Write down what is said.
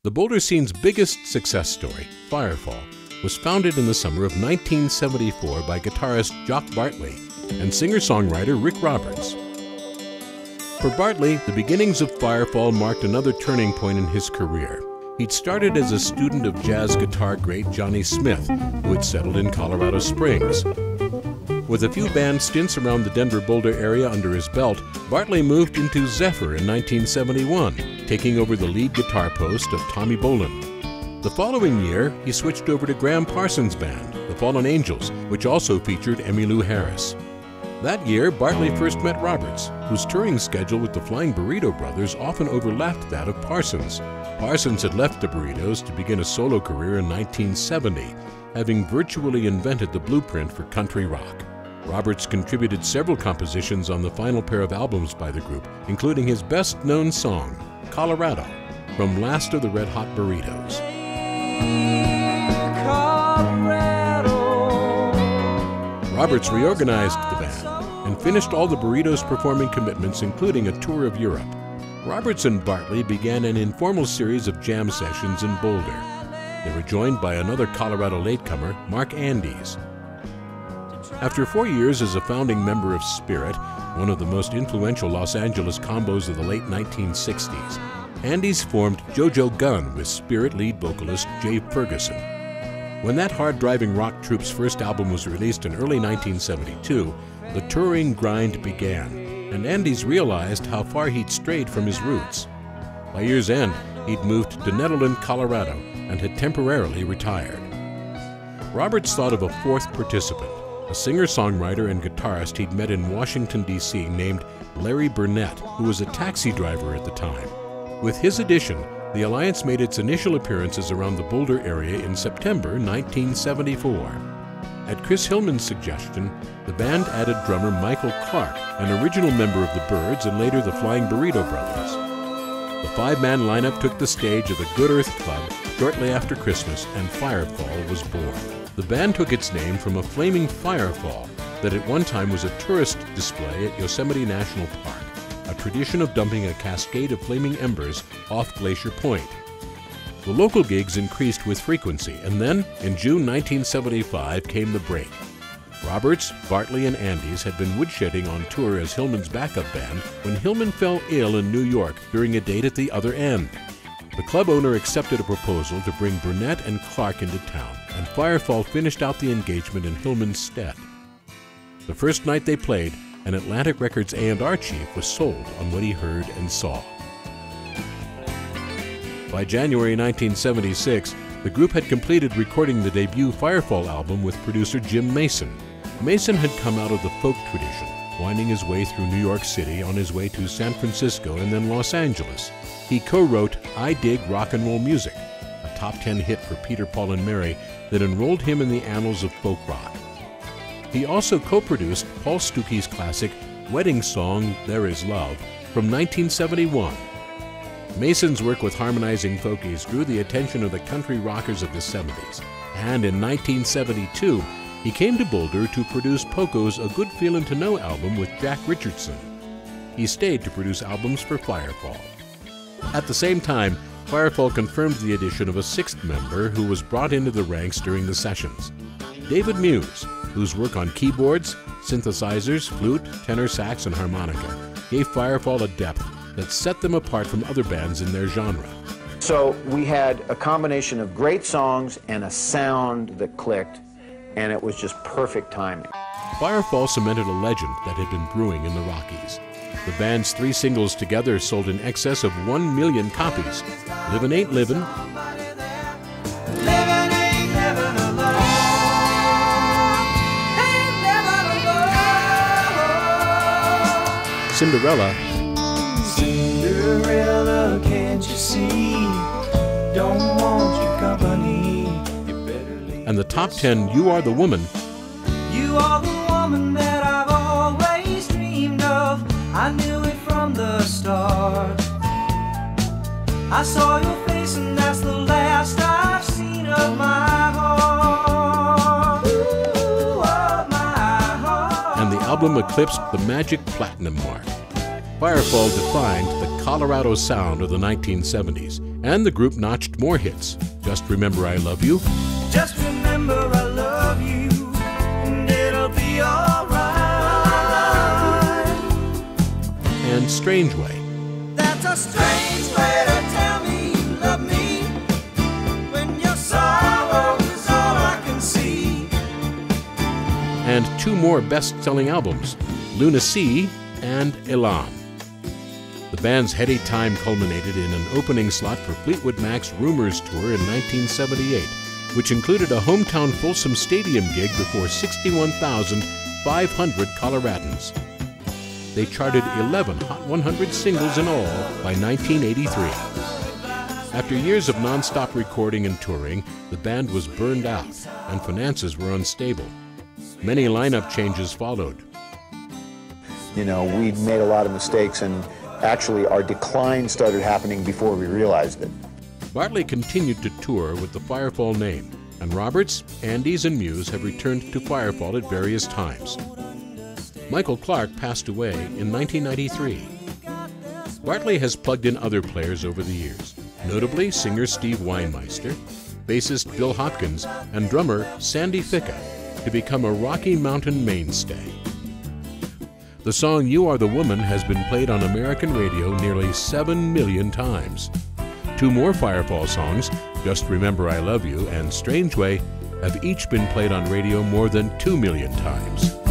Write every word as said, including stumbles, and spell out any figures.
The Boulder scene's biggest success story, Firefall, was founded in the summer of nineteen seventy-four by guitarist Jock Bartley and singer-songwriter Rick Roberts. For Bartley, the beginnings of Firefall marked another turning point in his career. He'd started as a student of jazz guitar great Johnny Smith, who had settled in Colorado Springs. With a few band stints around the Denver-Boulder area under his belt, Bartley moved into Zephyr in nineteen seventy-one, taking over the lead guitar post of Tommy Bolin. The following year, he switched over to Graham Parsons' band, the Fallen Angels, which also featured Emmylou Harris. That year, Bartley first met Roberts, whose touring schedule with the Flying Burrito Brothers often overlapped that of Parsons. Parsons had left the Burritos to begin a solo career in nineteen seventy, having virtually invented the blueprint for country rock. Roberts contributed several compositions on the final pair of albums by the group, including his best-known song, Colorado, from Last of the Red Hot Burritos. Roberts reorganized the band and finished all the Burritos' performing commitments, including a tour of Europe. Roberts and Bartley began an informal series of jam sessions in Boulder. They were joined by another Colorado latecomer, Mark Andes. After four years as a founding member of Spirit, one of the most influential Los Angeles combos of the late nineteen sixties, Andes formed JoJo Gunn with Spirit lead vocalist Jay Ferguson. When that hard-driving rock troupe's first album was released in early nineteen seventy-two, the touring grind began, and Andes realized how far he'd strayed from his roots. By year's end, he'd moved to Nederland, Colorado, and had temporarily retired. Roberts thought of a fourth participant, a singer-songwriter and guitarist he'd met in Washington, D C named Larry Burnett, who was a taxi driver at the time. With his addition, the Alliance made its initial appearances around the Boulder area in September nineteen seventy-four. At Chris Hillman's suggestion, the band added drummer Michael Clark, an original member of the Byrds and later the Flying Burrito Brothers. The five-man lineup took the stage at the Good Earth Club shortly after Christmas, and Firefall was born. The band took its name from a flaming firefall that at one time was a tourist display at Yosemite National Park, a tradition of dumping a cascade of flaming embers off Glacier Point. The local gigs increased with frequency, and then, in June nineteen seventy-five, came the break. Roberts, Bartley, and Andes had been woodshedding on tour as Hillman's backup band when Hillman fell ill in New York during a date at the other end. The club owner accepted a proposal to bring Burnett and Clark into town, and Firefall finished out the engagement in Hillman's stead. The first night they played, an Atlantic Records A and R chief was sold on what he heard and saw. By January nineteen seventy-six, the group had completed recording the debut Firefall album with producer Jim Mason. Mason had come out of the folk tradition, winding his way through New York City on his way to San Francisco and then Los Angeles. He co-wrote I Dig Rock and Roll Music, a top ten hit for Peter, Paul and Mary that enrolled him in the annals of folk rock. He also co-produced Paul Stuckey's classic wedding song There Is Love from nineteen seventy-one. Mason's work with harmonizing folkies drew the attention of the country rockers of the seventies, and in nineteen seventy-two, he came to Boulder to produce Poco's A Good Feelin' to Know album with Jack Richardson. He stayed to produce albums for Firefall. At the same time, Firefall confirmed the addition of a sixth member who was brought into the ranks during the sessions. David Muse, whose work on keyboards, synthesizers, flute, tenor sax, and harmonica gave Firefall a depth that set them apart from other bands in their genre. So we had a combination of great songs and a sound that clicked, and it was just perfect timing. Firefall cemented a legend that had been brewing in the Rockies. The band's three singles together sold in excess of one million copies. Livin' Ain't Livin', Livin' ain't livin' alone. Ain't livin' alone. Cinderella, Cinderella, can't you see? Don't want your company. You better leave. and the top ten You Are the Woman, You are the woman that I've always dreamed of. I knew it from the start. I saw your face and that's the last I've seen of my heart. Ooh, of my heart. and the album eclipsed the magic platinum mark. Firefall defined the Colorado sound of the nineteen seventies And the group notched more hits. Just Remember I Love You. Just remember I love you, and it'll be alright. And Strange Way. That's a strange way to tell me you love me, when your sorrow is all I can see. And two more best-selling albums, Luna Sea and Elan. The band's heady time culminated in an opening slot for Fleetwood Mac's Rumors Tour in nineteen seventy-eight, which included a hometown Folsom Stadium gig before sixty-one thousand five hundred Coloradans. They charted eleven Hot one hundred singles in all by nineteen eighty-three. After years of non-stop recording and touring, the band was burned out and finances were unstable. Many lineup changes followed. You know, we made a lot of mistakes, and actually our decline started happening before we realized it. Bartley continued to tour with the Firefall name, and Roberts, Andes, and Muse have returned to Firefall at various times. Michael Clarke passed away in nineteen ninety-three. Bartley has plugged in other players over the years, notably singer Steve Weinmeister, bassist Bill Hopkins, and drummer Sandy Ficca, to become a Rocky Mountain mainstay. The song You Are the Woman has been played on American radio nearly seven million times. Two more Firefall songs, Just Remember I Love You and Strange Way, have each been played on radio more than two million times.